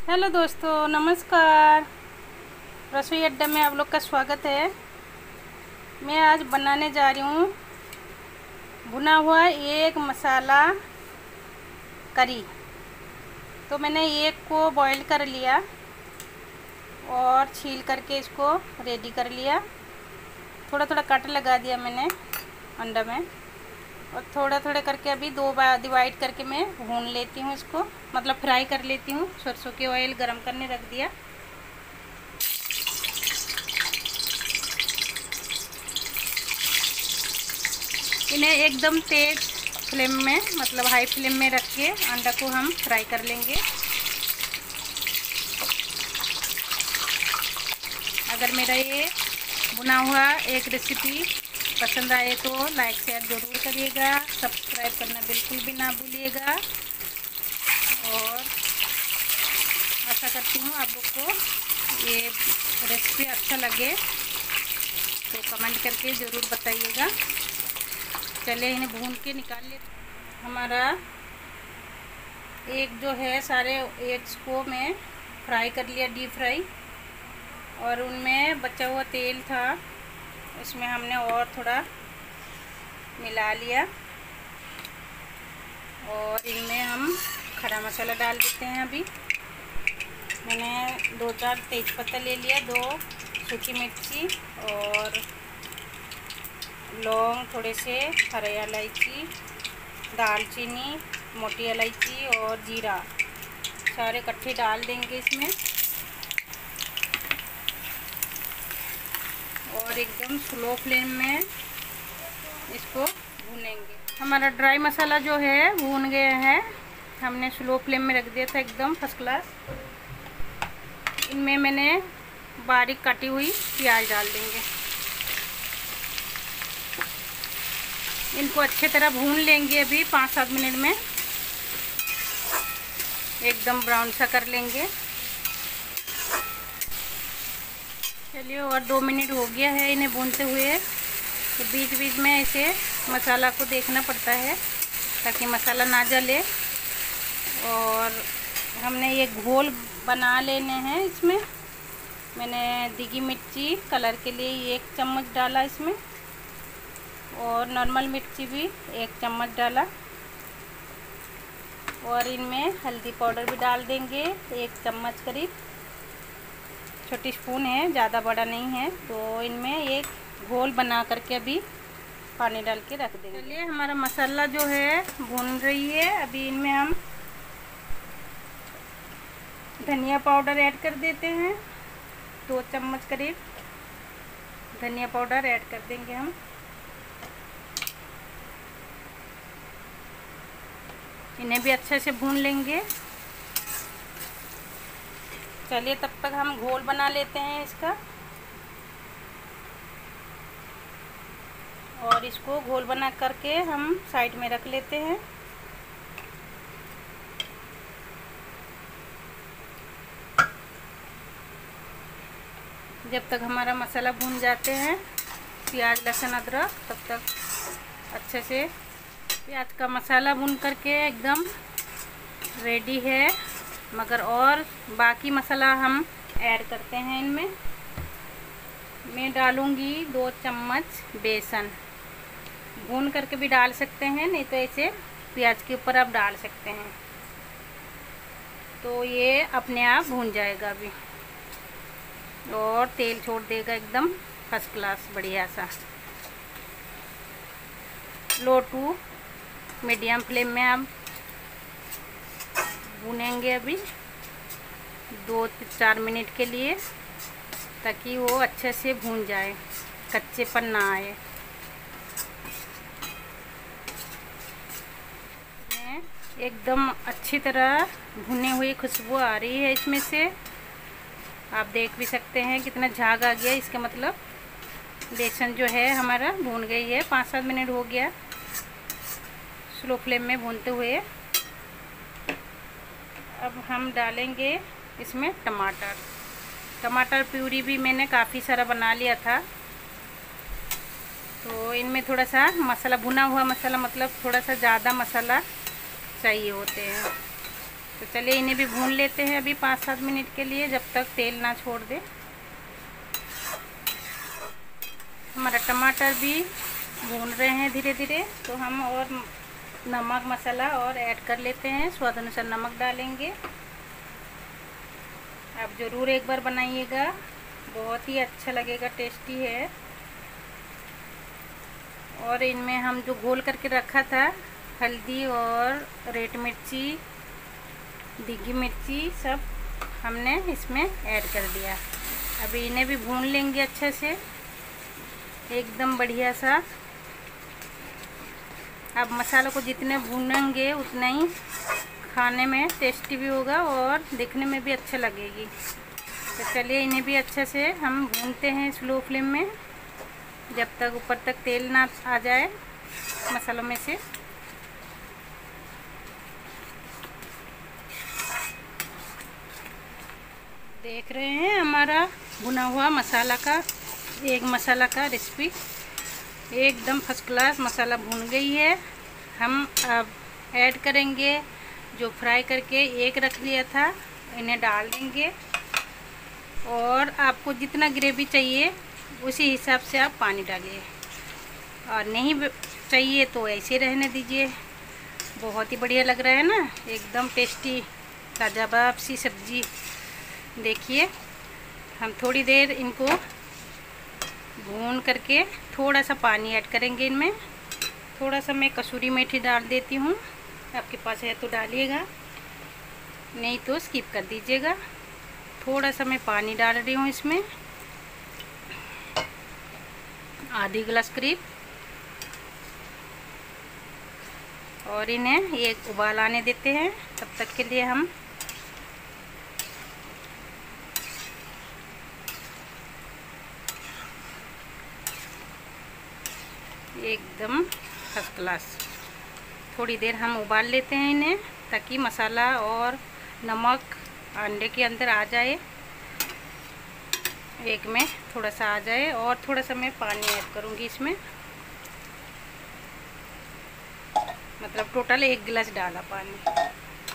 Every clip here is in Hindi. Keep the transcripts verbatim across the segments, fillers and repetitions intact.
हेलो दोस्तों, नमस्कार। रसोई अड्डा में आप लोग का स्वागत है। मैं आज बनाने जा रही हूँ भुना हुआ एक मसाला करी। तो मैंने एक को बॉईल कर लिया और छील करके इसको रेडी कर लिया। थोड़ा थोड़ा कट लगा दिया मैंने अंडा में, और थोड़ा थोड़ा करके अभी दो बार डिवाइड करके मैं भून लेती हूँ इसको, मतलब फ्राई कर लेती हूँ। सरसों के ऑयल गरम करने रख दिया। इन्हें एकदम तेज फ्लेम में, मतलब हाई फ्लेम में रख के अंडा को हम फ्राई कर लेंगे। अगर मेरा ये भुना हुआ एक रेसिपी पसंद आए तो लाइक शेयर ज़रूर करिएगा, सब्सक्राइब करना बिल्कुल भी ना भूलिएगा। और आशा करती हूँ आप लोग को ये रेसिपी अच्छा लगे तो कमेंट करके ज़रूर बताइएगा। चलिए इन्हें भून के निकाल ले। हमारा एक जो है सारे एग्स को मैं फ्राई कर लिया, डीप फ्राई। और उनमें बचा हुआ तेल था, इसमें हमने और थोड़ा मिला लिया। और इनमें हम खड़ा मसाला डाल देते हैं। अभी मैंने दो चार तेज़पत्ता ले लिया, दो सूखी मिर्ची और लौंग, थोड़े से हरी इलायची, दालचीनी, मोटी इलायची और जीरा, सारे इकट्ठे डाल देंगे इसमें। और एकदम स्लो फ्लेम में इसको भूनेंगे। हमारा ड्राई मसाला जो है भून गया है, हमने स्लो फ्लेम में रख दिया था, एकदम फर्स्ट क्लास। इनमें मैंने बारीक काटी हुई प्याज डाल देंगे। इनको अच्छे तरह भून लेंगे अभी पाँच सात मिनट में, एकदम ब्राउन सा कर लेंगे। चलिए, और दो मिनट हो गया है इन्हें भूनते हुए। तो बीच बीच में ऐसे मसाला को देखना पड़ता है ताकि मसाला ना जले। और हमने ये घोल बना लेने हैं। इसमें मैंने दिगी मिर्ची कलर के लिए एक चम्मच डाला इसमें, और नॉर्मल मिर्ची भी एक चम्मच डाला। और इनमें हल्दी पाउडर भी डाल देंगे, एक चम्मच करीब, छोटी स्पून है, ज़्यादा बड़ा नहीं है। तो इनमें एक घोल बना करके अभी पानी डाल के रख देंगे। चलिए, हमारा मसाला जो है भून रही है। अभी इनमें हम धनिया पाउडर ऐड कर देते हैं, दो चम्मच करीब धनिया पाउडर ऐड कर देंगे हम। इन्हें भी अच्छे से भून लेंगे। चलिए, तब तक हम घोल बना लेते हैं इसका। और इसको घोल बना करके हम साइड में रख लेते हैं। जब तक हमारा मसाला भून जाते हैं, प्याज, लहसुन, अदरक, तब तक अच्छे से प्याज का मसाला भून करके एकदम रेडी है। मगर और बाकी मसाला हम ऐड करते हैं इनमें। मैं डालूँगी दो चम्मच बेसन। भून करके भी डाल सकते हैं, नहीं तो ऐसे प्याज के ऊपर आप डाल सकते हैं, तो ये अपने आप भून जाएगा अभी और तेल छोड़ देगा एकदम फर्स्ट क्लास बढ़िया सा। लो टू मीडियम फ्लेम में आप भूनेंगे अभी दो चार मिनट के लिए, ताकि वो अच्छे से भून जाए, कच्चेपन ना आए। एकदम अच्छी तरह भुने हुई खुशबू आ रही है इसमें से। आप देख भी सकते हैं कितना झाग आ गया, इसका मतलब बेसन जो है हमारा भून गई है। पाँच सात मिनट हो गया स्लो फ्लेम में भूनते हुए। अब हम डालेंगे इसमें टमाटर। टमाटर प्यूरी भी मैंने काफ़ी सारा बना लिया था, तो इनमें थोड़ा सा मसाला, भुना हुआ मसाला, मतलब थोड़ा सा ज़्यादा मसाला चाहिए होते हैं। तो चलिए इन्हें भी भून लेते हैं अभी पाँच सात मिनट के लिए, जब तक तेल ना छोड़ दे। हमारा टमाटर भी भून रहे हैं धीरे धीरे, तो हम और नमक मसाला और ऐड कर लेते हैं। स्वाद अनुसार नमक डालेंगे। आप ज़रूर एक बार बनाइएगा, बहुत ही अच्छा लगेगा, टेस्टी है। और इनमें हम जो घोल करके रखा था, हल्दी और रेड मिर्ची, डिग्गी मिर्ची, सब हमने इसमें ऐड कर दिया। अभी इन्हें भी भून लेंगे अच्छे से, एकदम बढ़िया सा। अब मसालों को जितने भूनेंगे उतना ही खाने में टेस्टी भी होगा और दिखने में भी अच्छा लगेगी। तो चलिए इन्हें भी अच्छे से हम भूनते हैं स्लो फ्लेम में, जब तक ऊपर तक तेल ना आ जाए मसालों में से। देख रहे हैं हमारा भुना हुआ मसाला का, एक मसाला का रेसिपी एकदम फर्स्ट क्लास मसाला भून गई है। हम अब ऐड करेंगे जो फ्राई करके एक रख लिया था, इन्हें डाल देंगे। और आपको जितना ग्रेवी चाहिए उसी हिसाब से आप पानी डालिए, और नहीं चाहिए तो ऐसे रहने दीजिए। बहुत ही बढ़िया लग रहा है ना, एकदम टेस्टी लाजवाब सी सब्जी। देखिए हम थोड़ी देर इनको भून करके थोड़ा सा पानी ऐड करेंगे इनमें। थोड़ा सा मैं कसूरी मेथी डाल देती हूँ, आपके पास है तो डालिएगा, नहीं तो स्किप कर दीजिएगा। थोड़ा सा मैं पानी डाल रही हूँ इसमें, आधी गिलास करीब। और इन्हें एक उबाल आने देते हैं। तब तक के लिए हम एकदम फर्स्ट क्लास थोड़ी देर हम उबाल लेते हैं इन्हें, ताकि मसाला और नमक अंडे के अंदर आ जाए, एक में थोड़ा सा आ जाए। और थोड़ा सा मैं पानी ऐड करूँगी इसमें, मतलब टोटल एक गिलास डाला पानी।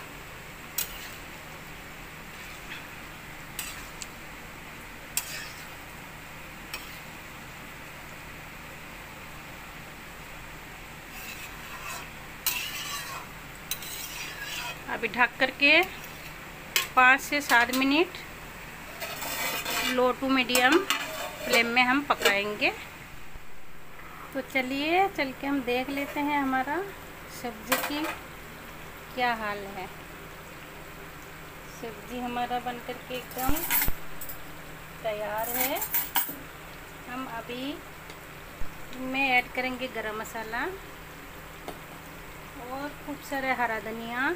अभी ढक करके पाँच से सात minute low to medium flame में हम पकाएंगे। तो चलिए चल के हम देख लेते हैं हमारा सब्ज़ी की क्या हाल है। सब्ज़ी हमारा बनकर के एकदम तैयार है। हम अभी में ऐड करेंगे गरम मसाला और खूब सारा हरा धनिया,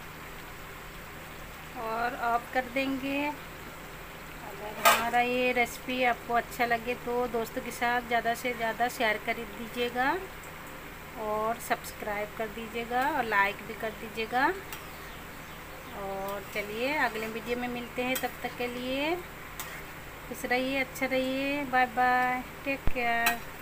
और ऑफ कर देंगे। अगर हमारा ये रेसिपी आपको अच्छा लगे तो दोस्तों के साथ ज़्यादा से ज़्यादा शेयर कर दीजिएगा, और सब्सक्राइब कर दीजिएगा, और लाइक भी कर दीजिएगा। और चलिए अगले वीडियो में मिलते हैं, तब तक के लिए खुश रहिए, अच्छा रहिए, बाय बाय, टेक केयर।